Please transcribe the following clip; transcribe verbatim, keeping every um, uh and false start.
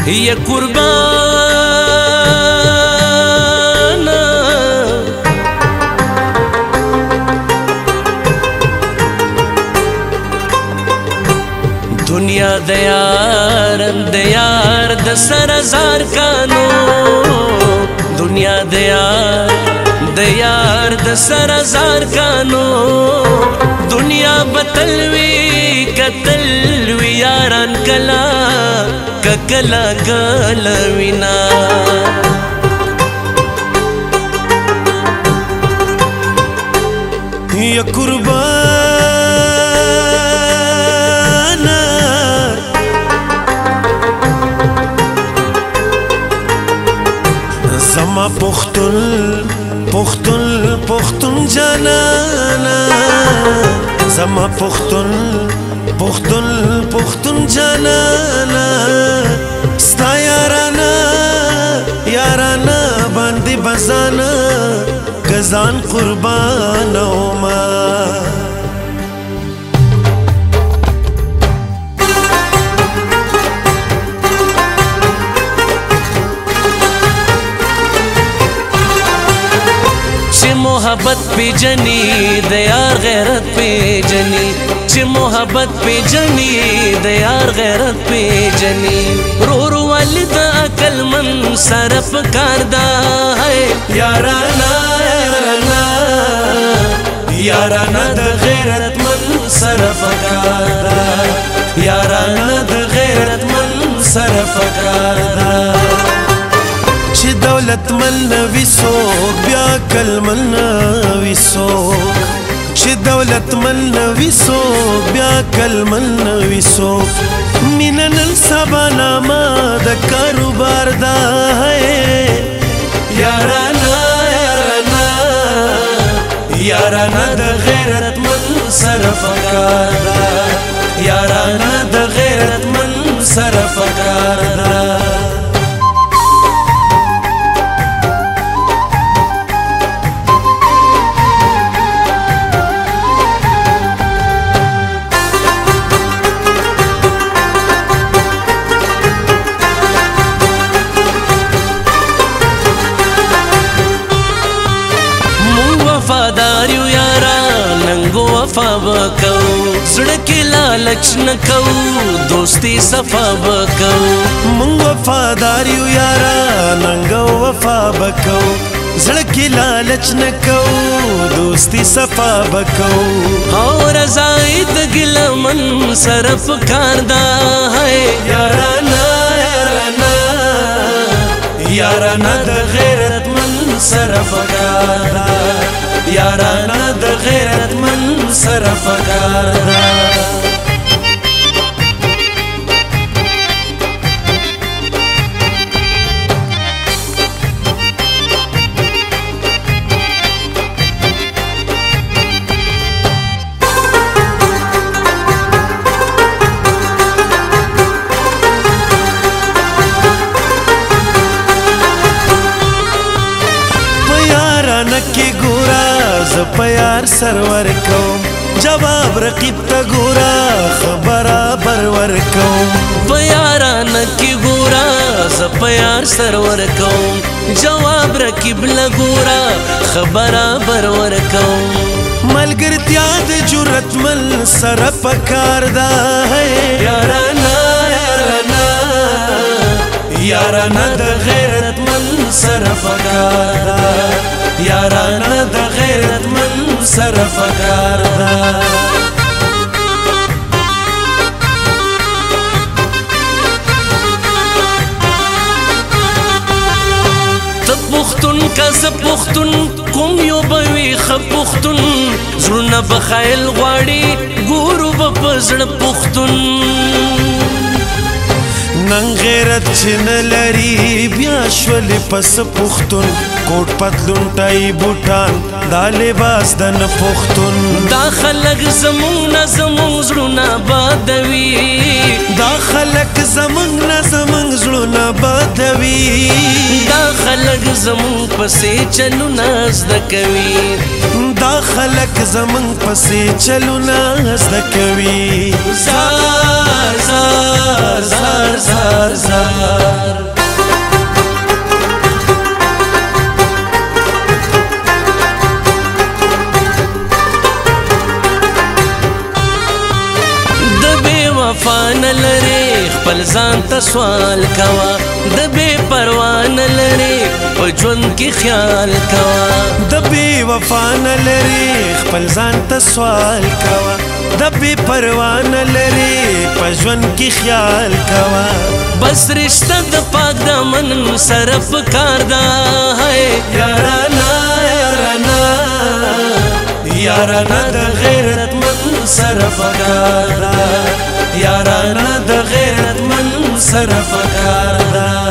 یا قربانا دنیا دیار دیار د سر زار کانو دنیا دیار دیار د سر زار کانو دنیا بتلوی کتلوی یاران کلا ککلا کلا وینا یا قربانا زما پختل پختل پختون جانانا زما پختل پختل پختون جانانا ستا یارانا یارانا باندې بزانا گزان قربان اوما محبت پی جنی دیار غیرت پی جنی چی محبت پی جنی دیار غیرت پی جنی رو رو والد اکل من صرف کاردا ہے یارانا یارانا یارانا د غیرت من صرف کاردا یارانا د غیرت من صرف کاردا چی دولت من نوی سوک بیا کل من نوی سوک چی دولت من نوی سوک بیا کل من نوی سوک مینا نن سبا ناما دا کاروبار دا ہے یارانا یارانا یارانا دا غیرت من صرف کار دا یارانا دا غیرت من صرف کار دا وفاداریو یارا ننگو وفا بکو زڑکی لالچ نکو دوستی صفا بکو من وفاداریو یارا ننگو وفا بکو زڑکی لالچ نکو دوستی صفا بکو اور رضائی دگل من صرف کاردا ہے یارانا یارانا یارانا د غیرت من صرف کاردا یارانا د غیرت من صرف کاردا نکی گورا ز پیار سرور کوم جواب رقیب تا گورا خبرا برور کوم پیارا نکی گورا ز پیار سرور کوم جواب رقیب لگورا خبرا برور کوم ملګرتیا د جرأت مل سره پکار دا ہے یارانا یارانا یارانا د غیرت مل سره پکار دا یارانا د غیرت من صرف کار دا تب پختون کا ز پختون کوم یو بوي خ پختون زړه بخایل غواړي ګورو بپزړ پختون نن غیرت چن لري بیا شول پس پختون کوټ پتلون ټای بوټان دا لباس د نه پختون دا خلق زمون زمون زړونه بادوي دا خلق زمون زمون زړونه بادوي دا خلق زمون پسې چلونه زده کوي دا خلق زمون پسې چلونه زده کوي زار زار زار زار زار وفان لري خپل ځان ته سوال کوا د بے پروا نه لري په ژوند کې خیال کوا د بے وفا نه لري خپل ځان ته سوال کوا د بے پروا نه لري په ژوند کې خیال کوا بس رشتہ د پاک دامن سره پکار دا ہے یارانا یارانا یارانا د غیرت من سره پکار دا یارانا د غیرت من سره پکار دا